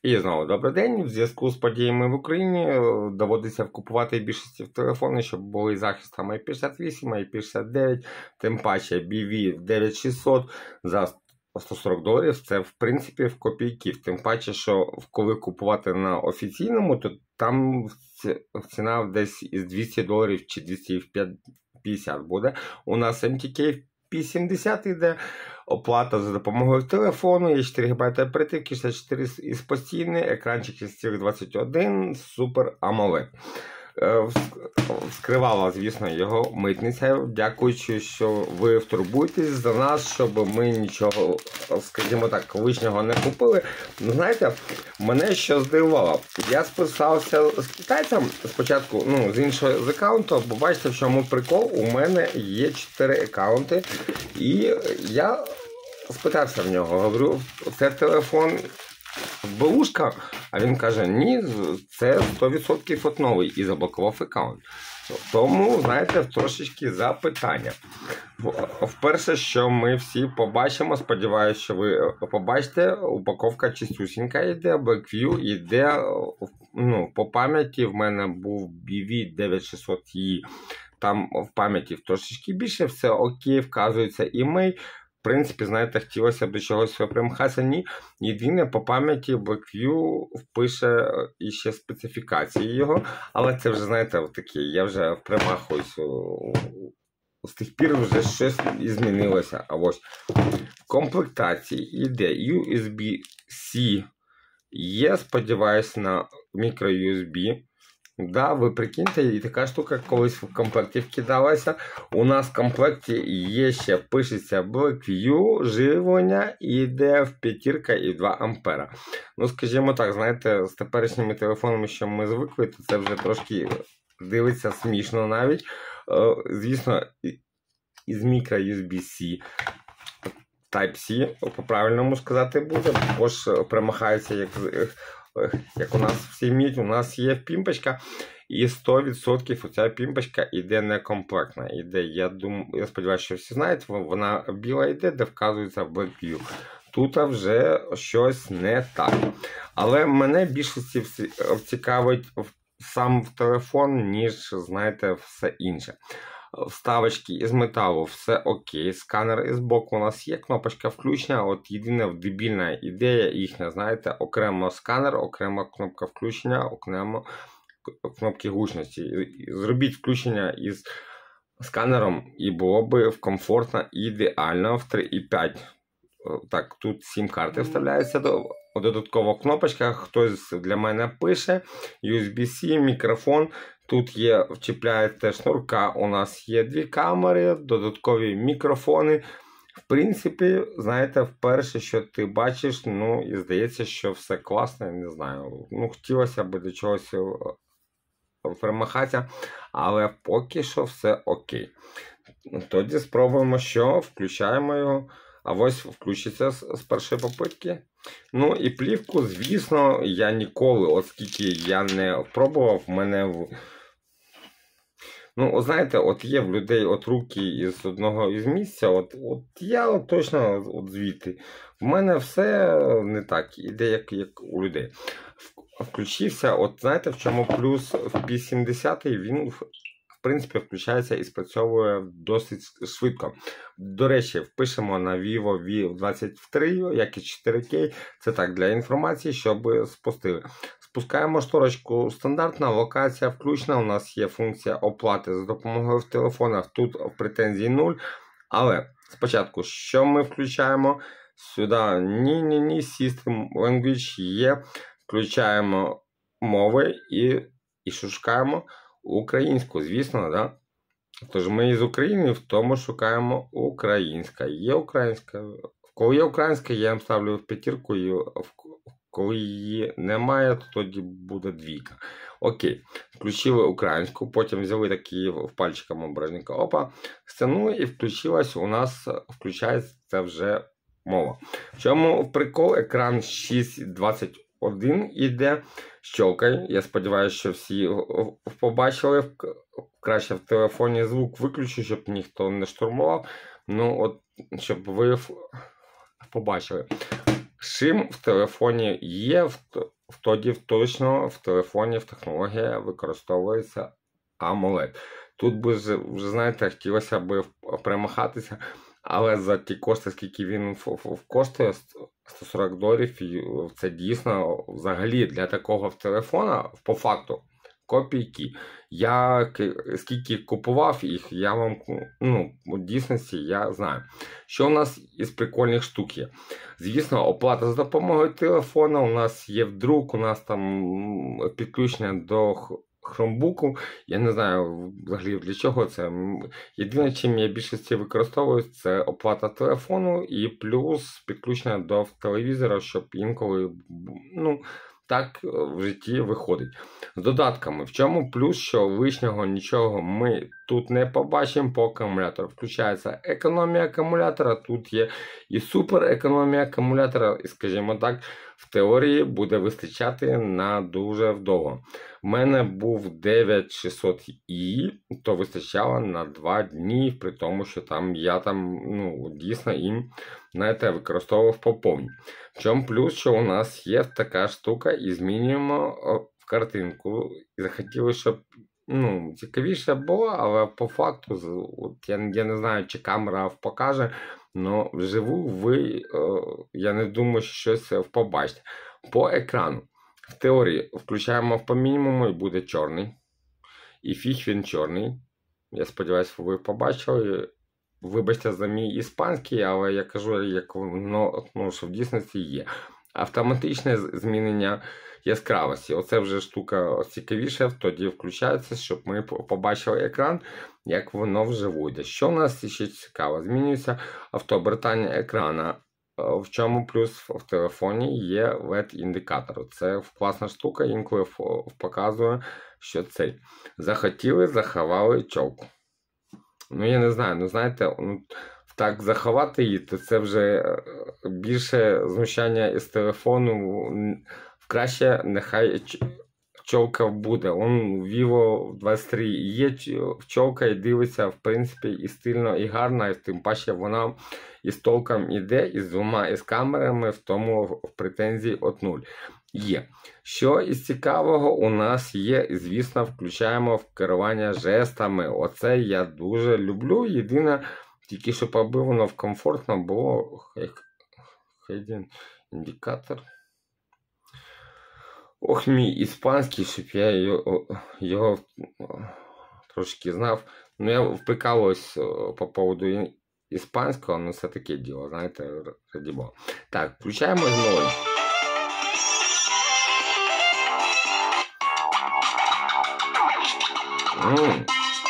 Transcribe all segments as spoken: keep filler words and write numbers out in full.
І знову добрий день. В зв'язку з подіями в Україні е, доводиться купувати більшості телефони, щоб були захистом ай пі шістдесят вісім, ай пі шістдесят дев'ять, тим паче бі ві дев'ять тисяч шістсот за сто сорок доларів. Це, в принципі, в копійки. Тим паче, що коли купувати на офіційному, то там ціна десь із двісті доларів чи двісті п'ятдесят буде. У нас ем ті кей пі сімдесят йде, оплата за допомогою телефону, є чотири гігабайти оперативки, шістдесят чотири із постійний, екранчик із двадцять один, супер AMOLED. Вскривала, звісно, його митниця, дякуючи, що ви втурбуєтесь за нас, щоб ми нічого, скажімо так, лишнього не купили. Ну, знаєте, мене що здивувало. Я списався з китайцем спочатку, ну, з іншого з аккаунту, бо бачите, в чому прикол, у мене є чотири аккаунти, і я спитався в нього, говорю, це телефон бушка, а він каже, ні, це сто відсотків от новий, і заблокував аккаунт. Тому, знаєте, трошечки запитання. Вперше, що ми всі побачимо, сподіваюся, що ви побачите, упаковка чистюсінька йде, Blackview йде, ну, по пам'яті в мене був бі ві дев'ять тисяч шістсот і там в пам'яті трошечки більше, все окей, вказується імей. В принципі, знаєте, хотілося б до чогось примахатися, ні. Єдине, по пам'яті Blackview впише іще специфікації його, але це вже, знаєте, таке, я вже примахуюсь, з тих пір вже щось змінилося. А ось в комплектації йде ю ес бі-C, є, сподіваюсь, на мікро-ю ес бі. Да, ви прикиньте, і така штука колись в комплекті вкидалася. У нас в комплекті є ще, пишеться Blackview, живлення, і йде в п'ятірка і два ампера. Ну, скажімо так, знаєте, з теперішніми телефонами, що ми звикли, то це вже трошки дивиться смішно навіть. Звісно, із мікро-ю ес бі-C, Type-C, по-правильному сказати буде, бо ж примахається як... Як у нас всі міть, у нас є пімпочка, і сто відсотків оця пімпочка йде некомплектна. Іде, я думаю, я сподіваюся, що всі знають, вона біла йде, де вказується Blackview. Тут вже щось не так. Але мене більшості цікавить сам телефон, ніж, знаєте, все інше. Вставочки із металу, все окей, сканер із боку у нас є, кнопочка включення, от єдина дебільна ідея їхня, знаєте, окремо сканер, окремо кнопка включення, окремо кнопки гучності. Зробіть включення із сканером і було би комфортно і ідеально в три і п'ять. Так, тут сім карти вставляються, додатково кнопочка, хтось для мене пише, ю ес бі-C, мікрофон. Тут є, вчіпляєте шнурка, у нас є дві камери, додаткові мікрофони. В принципі, знаєте, вперше, що ти бачиш, ну, і здається, що все класно, не знаю. Ну, хотілося б до чогось примахатися, але поки що все окей. Тоді спробуємо, що включаємо його, а ось включиться з, з першої попитки. Ну, і плівку, звісно, я ніколи, оскільки я не пробував, в мене в... Ну, знаєте, от є в людей от руки із одного із місця, от, от я от точно от звідти. В мене все не так, іде як, як у людей. Включився, от знаєте, в чому плюс в пі сімдесят, він в принципі включається і спрацьовує досить швидко. До речі, впишемо на Vivo ві двадцять три, як і чотири кей, це так, для інформації, щоб спустили. Спускаємо шторочку, стандартна локація включена, у нас є функція оплати за допомогою в телефонах, тут претензій нуль. Але спочатку, що ми включаємо? Сюди ні-ні-ні, System Language є, включаємо мови і, і шукаємо українську, звісно, да? Тож ми із України, в тому шукаємо українська. Є українська. Коли є українська, я їм ставлю в п'ятірку, і коли її немає, то тоді буде двійка. Окей, включили українську, потім взяли такі в пальчиком обережненько, опа, сцену, і включилась у нас, включається вже мова. В чому прикол? Екран шість двадцять один іде, щелкає. Я сподіваюся, що всі побачили. Краще в телефоні звук виключу, щоб ніхто не штурмував. Ну, от, щоб ви побачили. Шим в телефоні є, в, тоді точно в телефоні в технологія використовується AMOLED. Тут би вже, вже знаєте, хотілося б перемахатися, але за ті кошти, скільки він коштує, сто сорок доларів, це дійсно взагалі для такого в телефона, по факту, копійки. Я скільки купував їх, я вам, ну, у дійсності я знаю. Що у нас із прикольних штук є? Звісно, оплата з допомогою телефона, у нас є вдруг, у нас там підключення до хромбуку. Я не знаю взагалі для чого це. Єдине, чим я більшості використовую, це оплата телефону і плюс підключення до телевізора, щоб інколи, ну, так в житті виходить. З додатками. В чому плюс, що лишнього нічого ми тут не побачимо по акумулятору. Включається економія акумулятора, тут є і супер економія акумулятора, і, скажімо так, в теорії буде вистачати на дуже вдовго. У мене був дев'ять шістсот і, то вистачало на два дні, при тому, що там я там, ну, дійсно їм, знаєте, використовував по повній. В чому плюс, що у нас є така штука і змінюємо в картинку. І захотіли, щоб, ну, цікавіше було, але по факту, от я, я не знаю, чи камера покаже, але вживу ви, я не думаю, що щось побачите. По екрану. В теорії включаємо по мінімуму і буде чорний. І фіг він чорний. Я сподіваюся, ви побачили. Вибачте за мій іспанський, але я кажу, як воно, ну, що в дійсності є. Автоматичне змінення яскравості. Оце вже штука цікавіша, тоді включається, щоб ми побачили екран, як воно вживу йде. Що у нас ще цікаво? Змінюється автобертання екрана. В чому плюс в телефоні є ел і ді-індикатор. Це класна штука, інколи показує, що цей. Захотіли, заховали чолку. Ну, я не знаю, ну, знаєте, ну, так заховати її, то це вже більше знущання із телефону. Краще нехай чолка буде. Он Vivo двадцять три є чолка і дивиться, в принципі, і стильно, і гарно, і тим паче вона із толком іде, із двома із камерами, в тому претензії от нуль. Є. Що із цікавого у нас є, і, звісно, включаємо в керування жестами. Оце я дуже люблю. Єдине, тільки щоб аби воно комфортно було, один індикатор. Ох, мій іспанський, щоб я його, його трошки знав. Ну, я вприкалуюсь по поводу іспанського, ну це таке діло, знаєте, раді Бога. Так, включаємо знову. Ммм.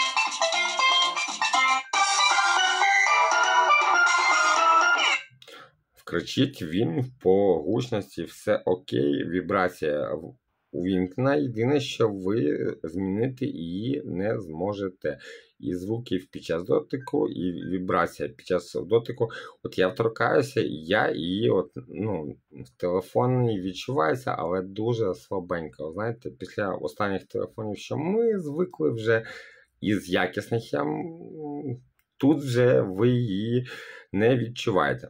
Кричить він по гучності, все окей, вібрація увімкнена. Єдине, що ви змінити її не зможете. І звуки під час дотику, і вібрація під час дотику. От я вторкаюся, і я її от, ну, в телефоні відчувається, але дуже слабенько. Знаєте, після останніх телефонів, що ми звикли вже із якісних, я, тут вже ви її не відчуваєте.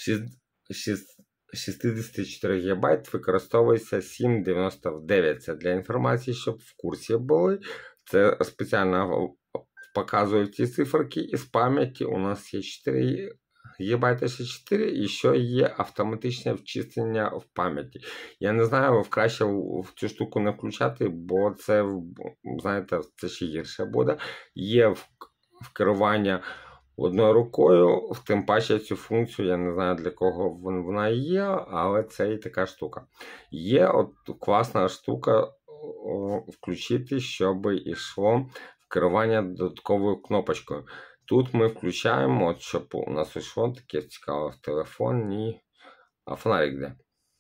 шістдесят чотири гігабайти використовується сім дев'яносто дев'ять. Це для інформації, щоб в курсі були. Це спеціально показую ці циферки. Із пам'яті у нас є чотири гігабайти шістдесят чотири і що є автоматичне вчислення в пам'яті. Я не знаю, краще в цю штуку не включати, бо це, знаєте, це ще гірше буде. Є в, в керування одною рукою, тим паче цю функцію, я не знаю для кого вона є, але це і така штука. Є от класна штука включити, щоб йшло в керування додатковою кнопочкою. Тут ми включаємо, от, щоб у нас йшло таке цікаве в телефоні. А фонарик де?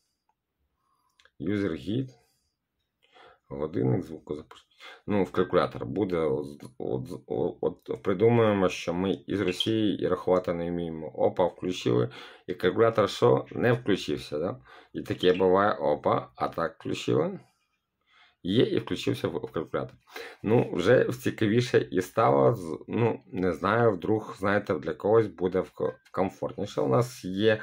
User Guide. Годинник звукозапуск. Ну, в калькулятор буде. От, от, от придумаємо, що ми із Росії і рахувати не вміємо. Опа, включили. І калькулятор що? Не включився. Да? І таке буває. Опа, а так включили. Є і включився в, в калькулятор. Ну, вже цікавіше і стало. Ну, не знаю, вдруг, знаєте, для когось буде в, в комфортніше. У нас є в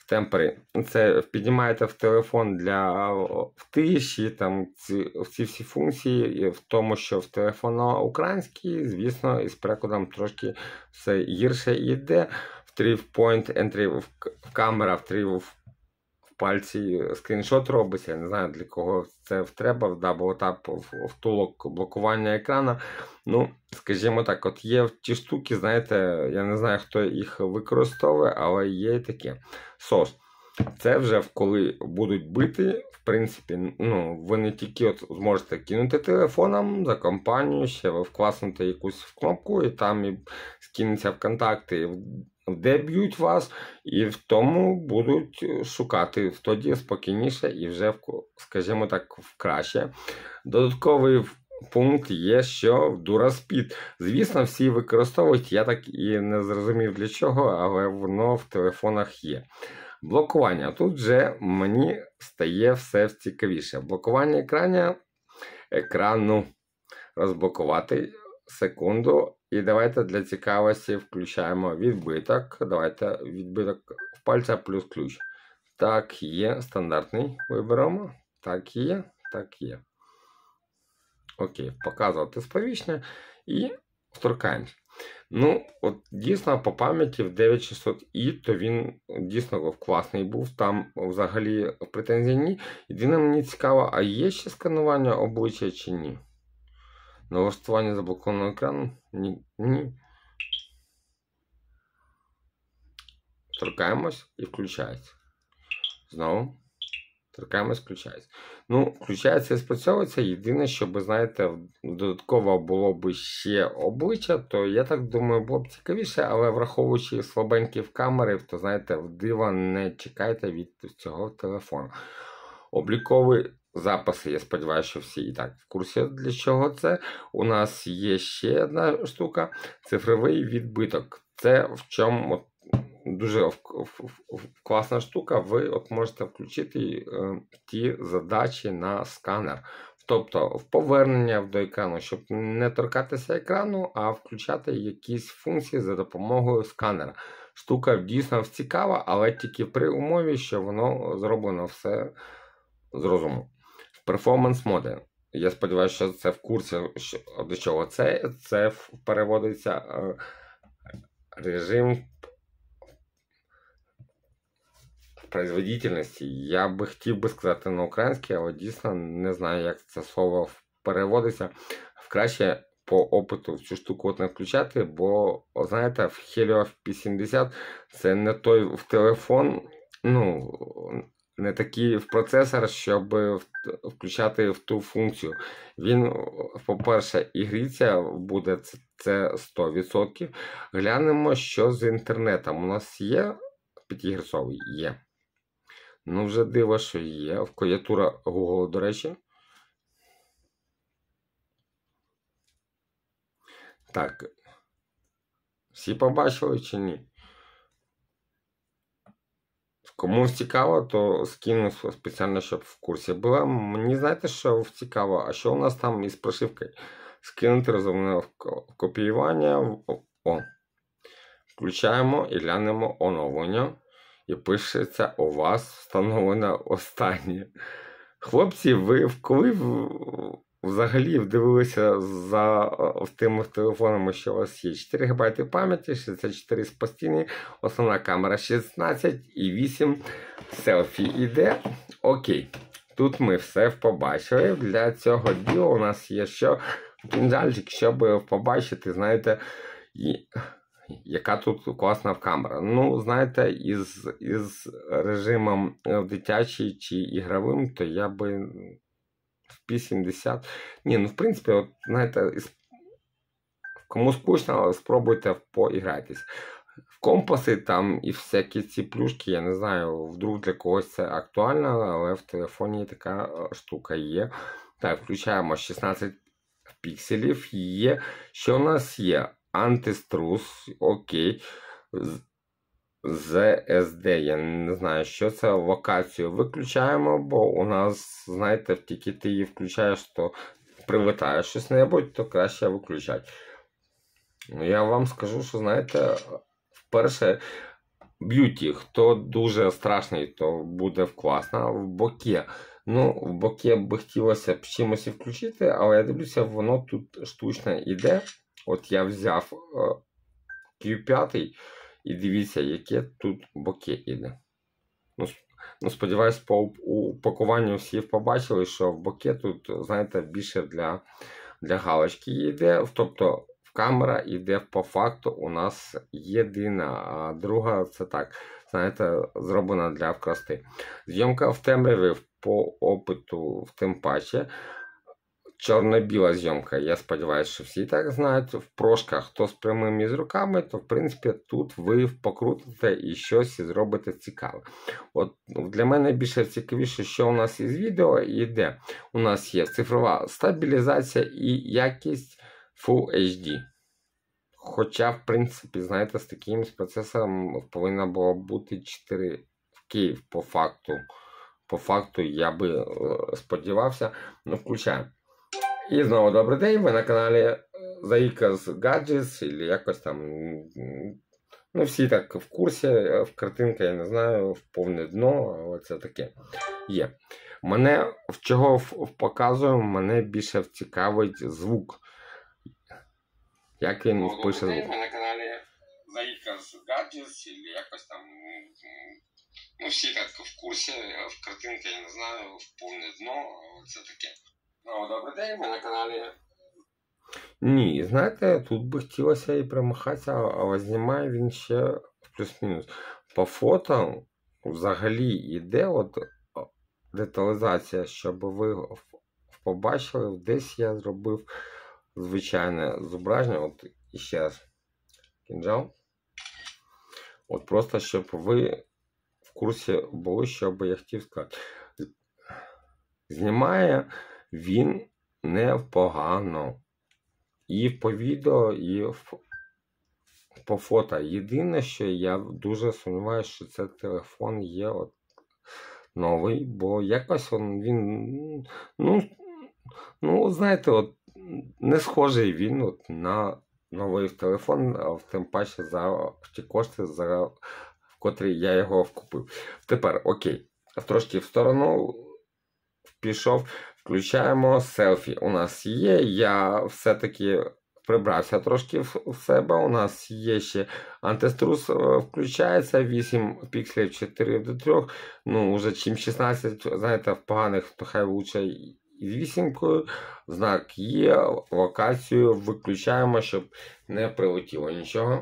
темпері. Це піднімаєте в телефон для в тиші, там ці, ці всі функції, і в тому, що в телефон на український, звісно, із перекладом трошки все гірше йде. В три point entry в камера, в три в пальці скріншот робиться, я не знаю для кого це треба, в даблтап, втулок блокування екрана. Ну, скажімо так, от є ті штуки, знаєте, я не знаю, хто їх використовує, але є і таке. сос. Це вже коли будуть бити, в принципі, ну, ви не тільки от зможете кинути телефоном за компанію, ще ви вкласнути якусь в кнопку, і там і скинеться в контакти, де б'ють вас, і в тому будуть шукати тоді спокійніше і вже, скажімо так, в краще. Додатковий пункт є, що в Duraspeed. Звісно, всі використовують, я так і не зрозумів для чого, але воно в телефонах є. Блокування. Тут вже мені стає все цікавіше. Блокування екрану, екрану розблокувати. Секунду. І давайте для цікавості включаємо відбиток. Давайте відбиток пальця плюс ключ. Так, є. Стандартний виберемо. Так є. Так є. Окей, показувати сповіщення і вторкаємось. Ну, от дійсно по пам'яті в дев'ять шістсот і, то він дійсно класний був, там взагалі претензій ні. Єдине мені цікаво, а є ще сканування обличчя чи ні? Налаштування заблокованого екрану? Ні. Ні. Торкаємось і включається. Знову. Торкаємось, включається. Ну, включається і спрацьовується. Єдине, що, ви знаєте, додатково було б ще обличчя, то я так думаю, було б цікавіше, але враховуючи слабенькі в камери, то, знаєте, в дива не чекайте від цього телефону. Обліковий записи, я сподіваюся, що всі і так в курсі, для чого це. У нас є ще одна штука, цифровий відбиток. Це в чому от, дуже класна штука, ви от можете включити е, ті задачі на сканер. Тобто в повернення до екрану, щоб не торкатися екрану, а включати якісь функції за допомогою сканера. Штука дійсно цікава, але тільки при умові, що воно зроблено все з розуму. Перформанс моди. Я сподіваюся, що це в курсі, що, до чого це. Це переводиться е, режим производительності. Я би хотів би сказати на українській, але дійсно не знаю, як це слово переводиться. Краще по опиту в цю штуку от не включати, бо, знаєте, в Helio пі сімдесят це не той в телефон, ну, не такий в процесор, щоб включати в ту функцію. Він, по-перше, і гріться буде, це сто відсотків. Глянемо, що з інтернетом. У нас є п'ятигерцовий? Є. Ну, вже диво, що є. Клавіатура Google, до речі. Так. Всі побачили чи ні? Комусь цікаво, то скину спеціально, щоб в курсі було. Мені знаєте, що цікаво? А що у нас там із прошивкою? Скинути розумне копіювання. О. Включаємо і глянемо оновлення. І пишеться у вас встановлено останнє. Хлопці, ви коли взагалі вдивилися за тими телефонами, що у вас є? чотири гігабайти пам'яті, шістдесят чотири з постійні, основна камера шістнадцять і вісім селфі іде. Окей. Тут ми все побачили. Для цього діла у нас є що кінжальчик, щоб побачити, знаєте, і... яка тут класна камера. Ну, знаєте, із, із режимом дитячий чи ігровим, то я би в пі сімдесят... Ні, ну, в принципі, от, знаєте, із... кому скучно, спробуйте поіграйтесь. В компаси там і всякі ці плюшки, я не знаю, вдруг для когось це актуально, але в телефоні така штука є. Так, включаємо шістнадцять пікселів. Є. Що у нас є? Антиструс, окей. зет ес ді, я не знаю, що це, локацію виключаємо, бо у нас, знаєте, тільки ти її включаєш, то прилетає щось небудь, то краще виключати. Ну, я вам скажу, що, знаєте, вперше б'юті. Хто дуже страшний, то буде класно. В боке. Ну, в боке би хотілося б чимось і включити, але я дивлюся, воно тут штучно йде. От я взяв кью п'ять і дивіться, яке тут боке іде. Ну, ну сподіваюсь, по упакуванню всі побачили, що в боке тут, знаєте, більше для, для галочки йде. Тобто камера йде по факту у нас єдина, а друга це так, знаєте, зроблена для вкрасти. Зйомка в темряві по опиту в тим паче. Чорно-біла зйомка, я сподіваюся, що всі так знають. В прошках, хто з прямими з руками, то в принципі тут ви покрутите і щось зробите цікаве. От для мене більше цікавіше, що у нас із відео йде. У нас є цифрова стабілізація і якість Full ейч ді. Хоча, в принципі, знаєте, з таким процесором повинно було бути чотири кей по факту. По факту я би сподівався. Ну, включаємо. І знову добрий день, ви на каналі Zaicas Gadgets, або якось там, ну всі так в курсі, в картинка, я не знаю, в повне дно, але це таке є. Мене, в чого показую, мене більше цікавить звук. Як він впише звук. Ви на каналі Zaicas Gadgets, або якось там, ну всі так в курсі, в картинка, я не знаю, в повне дно, але це таке. О, добрий день, ми на каналі. Ні, знаєте, тут би хотілося і примахатися, але знімає він ще плюс-мінус. По фото взагалі йде от деталізація, щоб ви побачили, десь я зробив звичайне зображення. От іще раз кінжал. От просто, щоб ви в курсі були, що би я хотів сказати. Знімає він непогано. І по відео, і по фото. Єдине, що я дуже сумніваюся, що цей телефон є от новий, бо якось він, він ну, ну, знаєте, от не схожий він от на новий телефон, а в тим паче за ті кошти, за в котрі я його вкупив. Тепер, окей, трошки в сторону пішов. Включаємо селфі. У нас є, я все-таки прибрався трошки в себе. У нас є ще антиструс, включається, вісім пікселів, чотири до трьох. Ну, вже чим шістнадцять, знаєте, в поганих, то хай лучше із вісімкою. Знак є, локацію виключаємо, щоб не прилетіло нічого.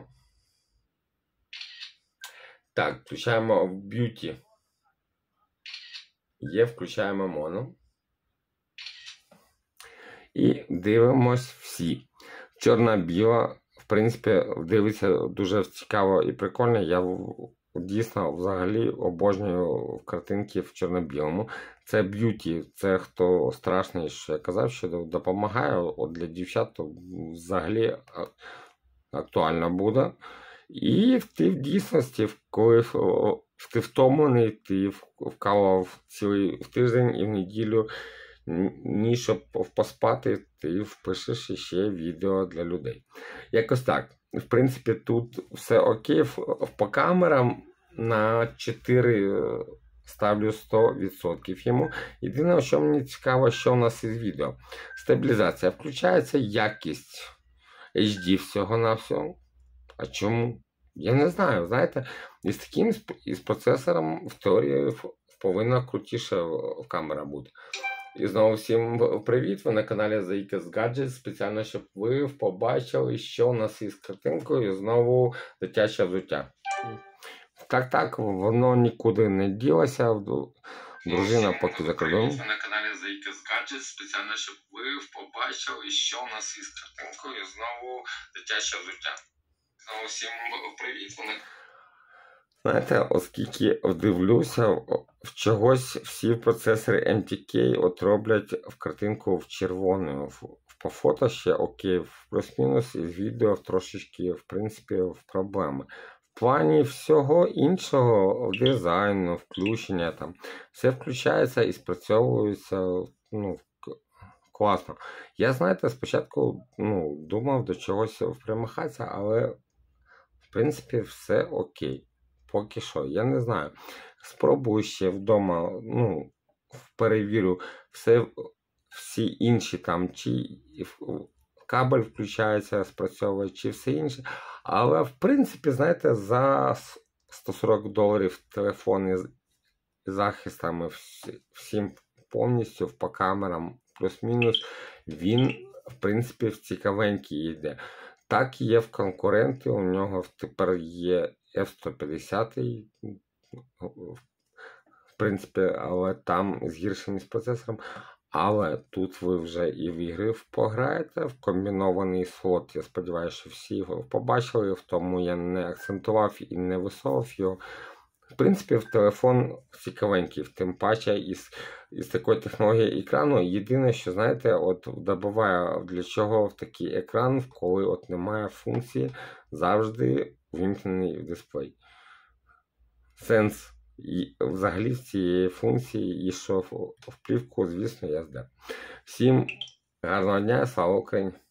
Так, включаємо б'юті. Є, включаємо моно. І дивимось всі. Чорна-біла, в принципі, дивиться дуже цікаво і прикольно. Я дійсно взагалі обожнюю картинки в чорно-білому. Це б'юті, це хто страшний, що я казав, що допомагає. От для дівчат то взагалі актуально буде. І ти в дійсності, коли ти втомлений, ти вкалував цілий тиждень і в неділю, ні, щоб поспати, ти впишеш ще відео для людей. Якось так. В принципі, тут все окей. По камерам на чотири ставлю сто відсотків йому. Єдине, що мені цікаво, що у нас із відео. Стабілізація включається, якість ейч ді всього-навсього. А чому? Я не знаю, знаєте, із таким із процесором в теорії повинна крутіша камера бути. І знову всім привіт, ви на каналі Zaicas Gadgets, спеціально, щоб ви побачили, що у нас із картинкою, і знову дитяче взуття. Так-так, воно нікуди не ділося, дружина поки за кордоном. Ви на каналі Zaicas Gadgets, спеціально, щоб ви побачили, що у нас із картинкою, і знову дитяче взуття. Знову всім привіт, ви на... Знаєте, оскільки дивлюся, в чогось всі процесори ем ті кей от роблять в картинку в червоною. По фото ще окей, в плюс-мінус, і з відео трошечки, в принципі, в проблеми. В плані всього іншого, дизайну, включення, там, все включається і спрацьовується, ну, класно. Я, знаєте, спочатку, ну, думав до чогось примахатися, але, в принципі, все окей. поки що. Я не знаю. Спробую ще вдома, ну, перевірю все, всі інші там, чи кабель включається, спрацьовує, чи все інше. Але, в принципі, знаєте, за сто сорок доларів телефон із захистами всім повністю, по камерам, плюс-мінус, він, в принципі, цікавенький йде. Так, є в конкуренти, у нього тепер є еф сто п'ятдесят, в принципі, але там з гіршим із процесором. Але тут ви вже і в ігри пограєте, в комбінований слот. Я сподіваюся, що всі його побачили, в тому я не акцентував і не висовував його. В принципі, в телефон цікавенький, тим паче із, із такої технології екрану. Єдине, що, знаєте, от добиває, для чого в такий екран, коли от немає функції, завжди вимкнений дисплей. Сенс і взагалі цієї функції, і що в плівку, звісно, я здав. Всім гарного дня, слава Україні!